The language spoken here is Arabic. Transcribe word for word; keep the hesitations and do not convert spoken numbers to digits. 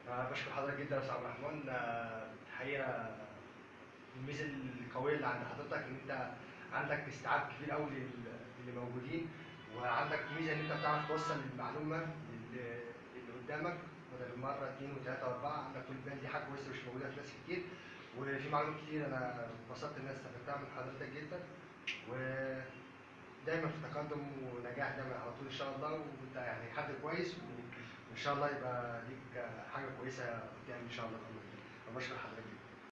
أنا بشكر حضرتك جدا يا استاذ عبد الرحمن. آه، الحقيقه الميزه القويه اللي عند حضرتك ان انت عندك استيعاب كبير قوي للي موجودين، وعندك ميزه ان انت بتعرف توصل المعلومه للي اللي قدامك بدل مره اتنين وتلاته واربعه. عندك طول بال، دي حاجه كويسه مش موجوده في ناس كتير، وفي معلومات كتير انا اتبسطت ان انا استفدتها من حضرتك جدا. ودايما في تقدم ونجاح دايما على طول ان شاء الله، وانت يعني حد كويس، وان شاء الله يبقى ليك حاجه كويسه قدام ان شاء الله. انا بشكر حضرتك جدا.